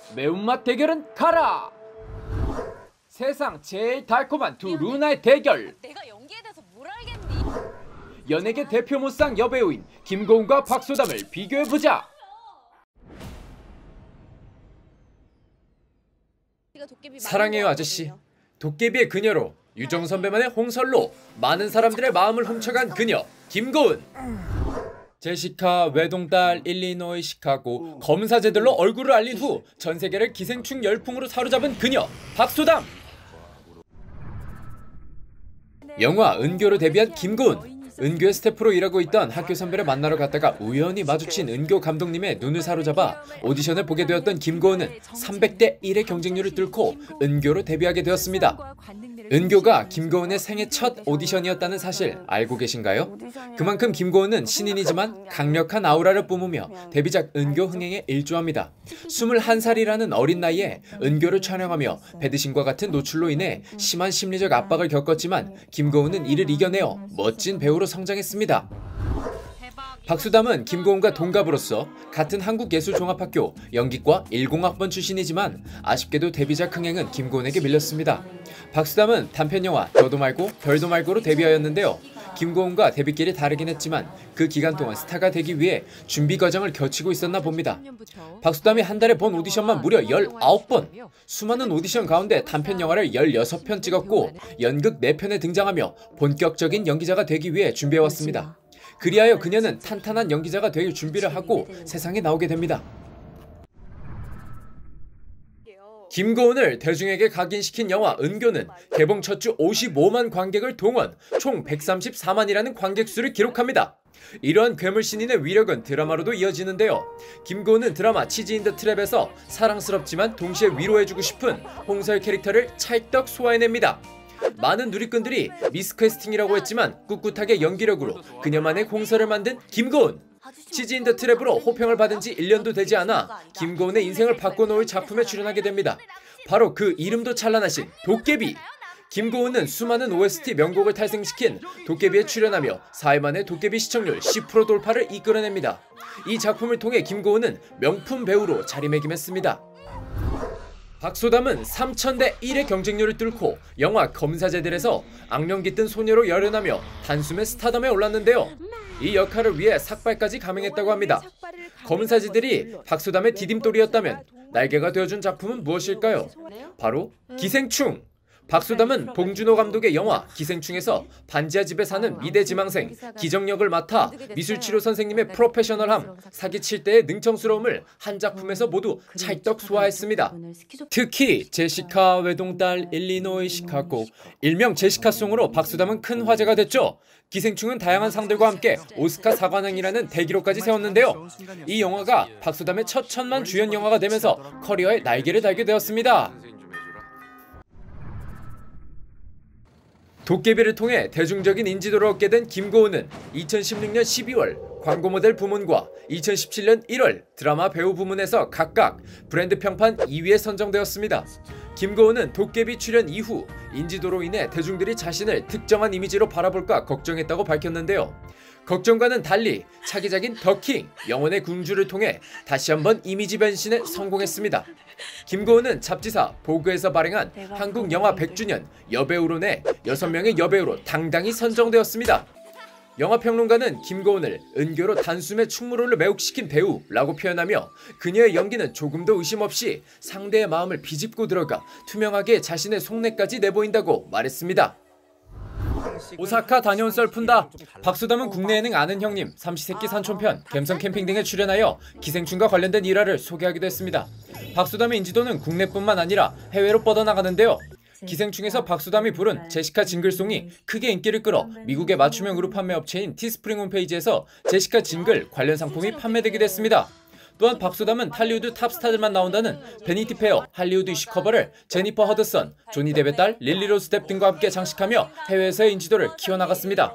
매운맛 대결은 가라! 세상 제일 달콤한 두 루나의 대결. 내가 연기에 대해서 뭘 알겠니? 연예계 대표 무쌍 여배우인 김고은과 박소담을 비교해보자. 사랑해요 아저씨. 도깨비의 그녀로 유정 선배만의 홍설로 많은 사람들의 마음을 훔쳐간 그녀 김고은. 제시카 외동딸 일리노이 시카고 검사제들로 얼굴을 알린 후 전 세계를 기생충 열풍으로 사로잡은 그녀 박소담. 영화 은교로 데뷔한 김고은. 은교의 스태프로 일하고 있던 학교 선배를 만나러 갔다가 우연히 마주친 은교 감독님의 눈을 사로잡아 오디션을 보게 되었던 김고은은 300대 1의 경쟁률을 뚫고 은교로 데뷔하게 되었습니다. 은교가 김고은의 생애 첫 오디션이었다는 사실 알고 계신가요? 그만큼 김고은은 신인이지만 강력한 아우라를 뿜으며 데뷔작 은교 흥행에 일조합니다. 21살이라는 어린 나이에 은교를 촬영하며 배드신과 같은 노출로 인해 심한 심리적 압박을 겪었지만 김고은은 이를 이겨내어 멋진 배우로 성장했습니다. 박소담은 김고은과 동갑으로서 같은 한국예술종합학교 연기과 10학번 출신이지만 아쉽게도 데뷔작 흥행은 김고은에게 밀렸습니다. 박소담은 단편영화 너도 말고 별도 말고로 데뷔하였는데요. 김고은과 데뷔길이 다르긴 했지만 그 기간 동안 스타가 되기 위해 준비 과정을 거치고 있었나 봅니다. 박소담이 한 달에 본 오디션만 무려 19번! 수많은 오디션 가운데 단편영화를 16편 찍었고 연극 4편에 등장하며 본격적인 연기자가 되기 위해 준비해왔습니다. 그리하여 그녀는 탄탄한 연기자가 될 준비를 하고 세상에 나오게 됩니다. 김고은을 대중에게 각인시킨 영화 은교는 개봉 첫 주 55만 관객을 동원, 총 134만이라는 관객수를 기록합니다. 이러한 괴물 신인의 위력은 드라마로도 이어지는데요. 김고은은 드라마 치즈 인 더 트랩에서 사랑스럽지만 동시에 위로해주고 싶은 홍설 캐릭터를 찰떡 소화해냅니다. 많은 누리꾼들이 미스캐스팅이라고 했지만 꿋꿋하게 연기력으로 그녀만의 홍설을 만든 김고은. 치즈 인 더 트랩으로 호평을 받은 지 1년도 되지 않아 김고은의 인생을 바꿔놓을 작품에 출연하게 됩니다. 바로 그 이름도 찬란하신 도깨비. 김고은은 수많은 OST 명곡을 탈생시킨 도깨비에 출연하며 4회 만에 도깨비 시청률 10% 돌파를 이끌어냅니다. 이 작품을 통해 김고은은 명품 배우로 자리매김했습니다. 박소담은 3000대 1의 경쟁률을 뚫고 영화 검사제들에서 악령 깃든 소녀로 열연하며 단숨에 스타덤에 올랐는데요. 이 역할을 위해 삭발까지 감행했다고 합니다. 검사제들이 박소담의 디딤돌이었다면 날개가 되어준 작품은 무엇일까요? 바로 기생충! 박소담은 봉준호 감독의 영화 기생충에서 반지하 집에 사는 미대 지망생 기정역을 맡아 미술치료 선생님의 프로페셔널함, 사기칠 때의 능청스러움을 한 작품에서 모두 찰떡 소화했습니다. 특히 제시카 외동딸 일리노이 시카고, 일명 제시카송으로 박소담은 큰 화제가 됐죠. 기생충은 다양한 상들과 함께 오스카 사관왕이라는 대기록까지 세웠는데요. 이 영화가 박소담의 첫 천만 주연 영화가 되면서 커리어에 날개를 달게 되었습니다. 도깨비를 통해 대중적인 인지도를 얻게 된 김고은은 2016년 12월 광고 모델 부문과 2017년 1월 드라마 배우 부문에서 각각 브랜드 평판 2위에 선정되었습니다. 김고은은 도깨비 출연 이후 인지도로 인해 대중들이 자신을 특정한 이미지로 바라볼까 걱정했다고 밝혔는데요. 걱정과는 달리 차기작인 더킹, 영혼의 군주를 통해 다시 한번 이미지 변신에 성공했습니다. 김고은은 잡지사 보그에서 발행한 한국 영화 100주년 여배우로 내 6명의 여배우로 당당히 선정되었습니다. 영화평론가는 김고은을 은교로 단숨에 충무로를 매혹시킨 배우라고 표현하며 그녀의 연기는 조금도 의심 없이 상대의 마음을 비집고 들어가 투명하게 자신의 속내까지 내보인다고 말했습니다. 오사카 다녀온 썰푼다. 박소담은 국내 예능 아는 형님, 삼시세끼 산촌편, 갬성 캠핑 등에 출연하여 기생충과 관련된 일화를 소개하기도 했습니다. 박소담의 인지도는 국내뿐만 아니라 해외로 뻗어나가는데요. 기생충에서 박소담이 부른 제시카 징글송이 크게 인기를 끌어 미국의 맞춤형 그룹 판매 업체인 티스프링 홈페이지에서 제시카 징글 관련 상품이 판매되기도 했습니다. 또한 박소담은 할리우드 탑스타들만 나온다는 베니티 페어 할리우드 이슈 커버를 제니퍼 허드슨, 조니 뎁의 딸 릴리 로즈 뎁 등과 함께 장식하며 해외에서의 인지도를 키워나갔습니다.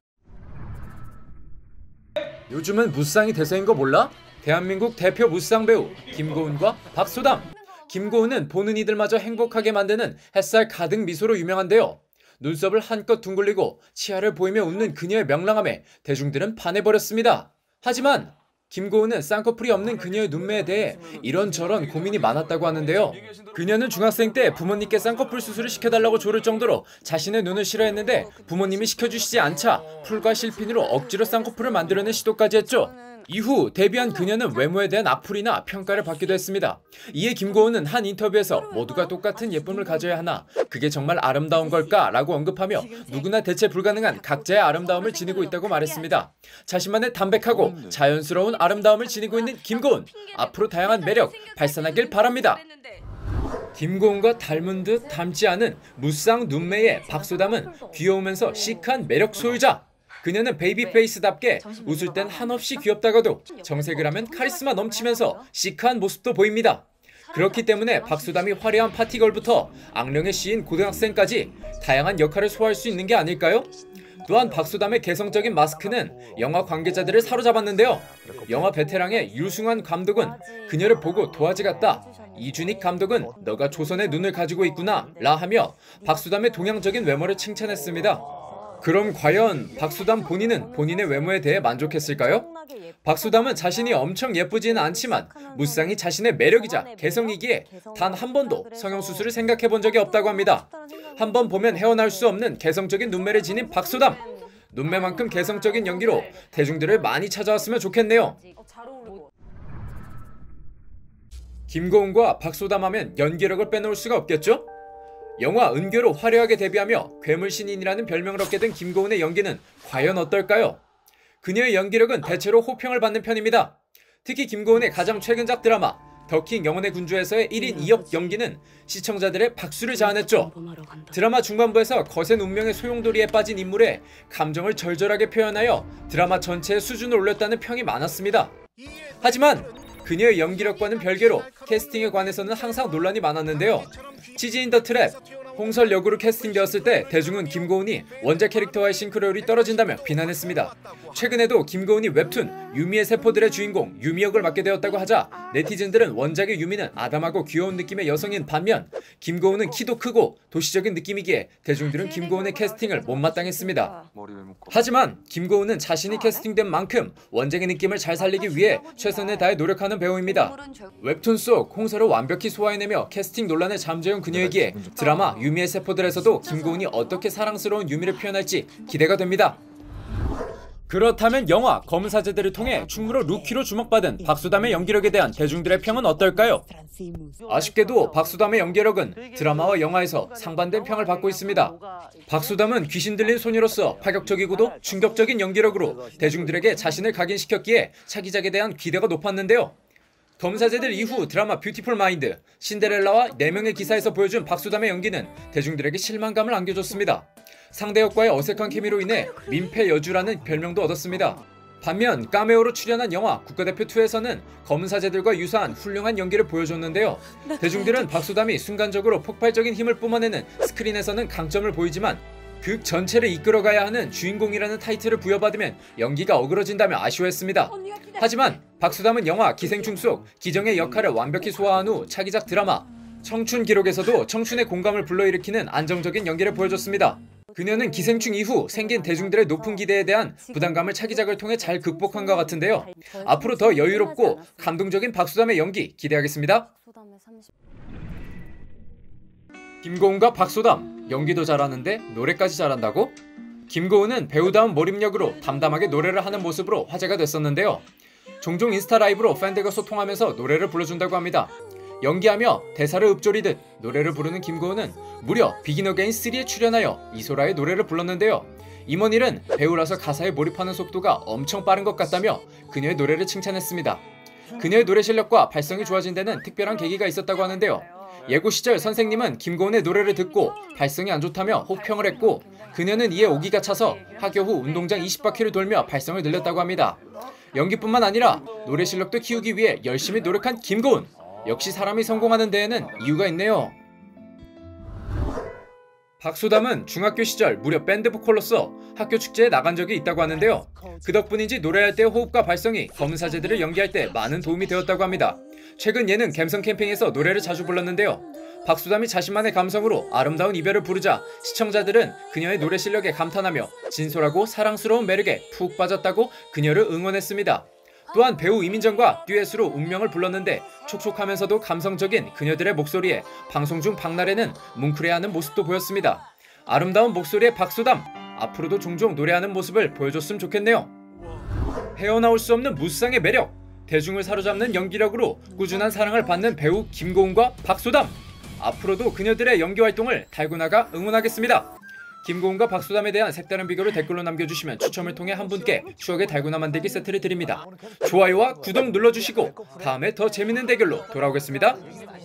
요즘은 무쌍이 대세인 거 몰라? 대한민국 대표 무쌍 배우 김고은과 박소담. 김고은은 보는 이들마저 행복하게 만드는 햇살 가득 미소로 유명한데요. 눈썹을 한껏 둥글리고 치아를 보이며 웃는 그녀의 명랑함에 대중들은 반해버렸습니다. 하지만 김고은은 쌍꺼풀이 없는 그녀의 눈매에 대해 이런저런 고민이 많았다고 하는데요. 그녀는 중학생 때 부모님께 쌍꺼풀 수술을 시켜달라고 조를 정도로 자신의 눈을 싫어했는데 부모님이 시켜주시지 않자 풀과 실핀으로 억지로 쌍꺼풀을 만들어낸 시도까지 했죠. 이후 데뷔한 그녀는 외모에 대한 악플이나 평가를 받기도 했습니다. 이에 김고은은 한 인터뷰에서 모두가 똑같은 예쁨을 가져야 하나 그게 정말 아름다운 걸까? 라고 언급하며 누구나 대체 불가능한 각자의 아름다움을 지니고 있다고 말했습니다. 자신만의 담백하고 자연스러운 아름다움을 지니고 있는 김고은, 앞으로 다양한 매력 발산하길 바랍니다. 김고은과 닮은 듯 닮지 않은 무쌍 눈매의 박소담은 귀여우면서 시크한 매력 소유자. 그녀는 베이비 페이스답게 웃을 땐 한없이 귀엽다가도 정색을 하면 카리스마 넘치면서 시크한 모습도 보입니다. 그렇기 때문에 박소담이 화려한 파티걸부터 악령의 시인 고등학생까지 다양한 역할을 소화할 수 있는 게 아닐까요? 또한 박소담의 개성적인 마스크는 영화 관계자들을 사로잡았는데요. 영화 베테랑의 유승환 감독은 그녀를 보고 도화지 같다. 이준익 감독은 너가 조선의 눈을 가지고 있구나 라 하며 박소담의 동양적인 외모를 칭찬했습니다. 그럼 과연 박소담 본인은 본인의 외모에 대해 만족했을까요? 박소담은 자신이 엄청 예쁘지는 않지만 무쌍이 자신의 매력이자 개성이기에 단 한 번도 성형수술을 생각해 본 적이 없다고 합니다. 한 번 보면 헤어나올 수 없는 개성적인 눈매를 지닌 박소담. 눈매만큼 개성적인 연기로 대중들을 많이 찾아왔으면 좋겠네요. 김고은과 박소담 하면 연기력을 빼놓을 수가 없겠죠? 영화 은교로 화려하게 데뷔하며 괴물 신인이라는 별명을 얻게 된 김고은의 연기는 과연 어떨까요? 그녀의 연기력은 대체로 호평을 받는 편입니다. 특히 김고은의 가장 최근작 드라마 더킹 영혼의 군주에서의 1인 2역 연기는 시청자들의 박수를 자아냈죠. 드라마 중반부에서 거센 운명의 소용돌이에 빠진 인물의 감정을 절절하게 표현하여 드라마 전체의 수준을 올렸다는 평이 많았습니다. 하지만 그녀의 연기력과는 별개로 캐스팅에 관해서는 항상 논란이 많았는데요. 치즈 인 더 트랩, 홍설 역으로 캐스팅되었을 때 대중은 김고은이 원작 캐릭터와의 싱크로율이 떨어진다며 비난했습니다. 최근에도 김고은이 웹툰 유미의 세포들의 주인공 유미 역을 맡게 되었다고 하자 네티즌들은 원작의 유미는 아담하고 귀여운 느낌의 여성인 반면 김고은은 키도 크고 도시적인 느낌이기에 대중들은 김고은의 캐스팅을 못마땅했습니다. 하지만 김고은은 자신이 캐스팅된 만큼 원작의 느낌을 잘 살리기 위해 최선을 다해 노력하는 배우입니다. 웹툰 속 홍설을 완벽히 소화해내며 캐스팅 논란을 잠재운 그녀이기에 드라마 유미의 세포들에서도 김고은이 어떻게 사랑스러운 유미를 표현할지 기대가 됩니다. 그렇다면 영화 검은 사제들을 통해 충무로 루키로 주목받은 박소담의 연기력에 대한 대중들의 평은 어떨까요? 아쉽게도 박소담의 연기력은 드라마와 영화에서 상반된 평을 받고 있습니다. 박소담은 귀신 들린 소녀로서 파격적이고도 충격적인 연기력으로 대중들에게 자신을 각인시켰기에 차기작에 대한 기대가 높았는데요. 검사제들 이후 드라마 뷰티풀 마인드, 신데렐라와 4명의 기사에서 보여준 박소담의 연기는 대중들에게 실망감을 안겨줬습니다. 상대 역과의 어색한 케미로 인해 민폐 여주라는 별명도 얻었습니다. 반면 카메오로 출연한 영화 국가대표2에서는 검은사제들과 유사한 훌륭한 연기를 보여줬는데요. 대중들은 박소담이 순간적으로 폭발적인 힘을 뿜어내는 스크린에서는 강점을 보이지만 극 전체를 이끌어가야 하는 주인공이라는 타이틀을 부여받으면 연기가 어그러진다며 아쉬워했습니다. 하지만 박소담은 영화 기생충 속 기정의 역할을 완벽히 소화한 후 차기작 드라마 청춘 기록에서도 청춘의 공감을 불러일으키는 안정적인 연기를 보여줬습니다. 그녀는 기생충 이후 생긴 대중들의 높은 기대에 대한 부담감을 차기작을 통해 잘 극복한 것 같은데요. 앞으로 더 여유롭고 감동적인 박소담의 연기 기대하겠습니다. 김고은과 박소담, 연기도 잘하는데 노래까지 잘한다고? 김고은은 배우다운 몰입력으로 담담하게 노래를 하는 모습으로 화제가 됐었는데요. 종종 인스타 라이브로 팬들과 소통하면서 노래를 불러준다고 합니다. 연기하며 대사를 읊조리듯 노래를 부르는 김고은은 무려 비긴 어게인 3에 출연하여 이소라의 노래를 불렀는데요. 임원일은 배우라서 가사에 몰입하는 속도가 엄청 빠른 것 같다며 그녀의 노래를 칭찬했습니다. 그녀의 노래 실력과 발성이 좋아진 데는 특별한 계기가 있었다고 하는데요. 예고 시절 선생님은 김고은의 노래를 듣고 발성이 안 좋다며 혹평을 했고 그녀는 이에 오기가 차서 하교 후 운동장 20바퀴를 돌며 발성을 늘렸다고 합니다. 연기뿐만 아니라 노래 실력도 키우기 위해 열심히 노력한 김고은. 역시 사람이 성공하는 데에는 이유가 있네요. 박소담은 중학교 시절 무려 밴드 보컬로서 학교 축제에 나간 적이 있다고 하는데요. 그 덕분인지 노래할 때의 호흡과 발성이 검은 사제들을 연기할 때 많은 도움이 되었다고 합니다. 최근 예능 갬성 캠핑에서 노래를 자주 불렀는데요. 박소담이 자신만의 감성으로 아름다운 이별을 부르자 시청자들은 그녀의 노래 실력에 감탄하며 진솔하고 사랑스러운 매력에 푹 빠졌다고 그녀를 응원했습니다. 또한 배우 이민정과 듀엣으로 운명을 불렀는데 촉촉하면서도 감성적인 그녀들의 목소리에 방송 중 박나래는 뭉클해하는 모습도 보였습니다. 아름다운 목소리의 박소담, 앞으로도 종종 노래하는 모습을 보여줬으면 좋겠네요. 헤어나올 수 없는 무쌍의 매력, 대중을 사로잡는 연기력으로 꾸준한 사랑을 받는 배우 김고은과 박소담, 앞으로도 그녀들의 연기 활동을 달고나가 응원하겠습니다. 김고은과 박소담에 대한 색다른 비교를 댓글로 남겨주시면 추첨을 통해 한 분께 추억의 달고나 만들기 세트를 드립니다. 좋아요와 구독 눌러주시고 다음에 더 재밌는 대결로 돌아오겠습니다.